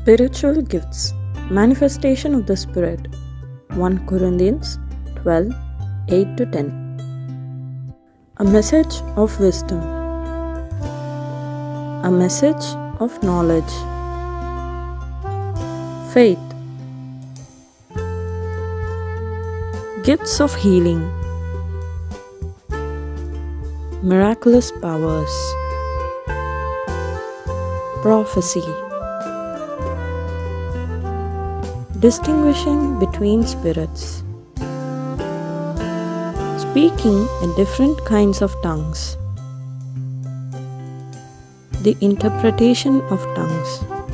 Spiritual gifts, manifestation of the Spirit. 1 Corinthians 12 8 to 10. A message of wisdom, a message of knowledge, faith, gifts of healing, miraculous powers, prophecy. Distinguishing between spirits, speaking in different kinds of tongues, the interpretation of tongues.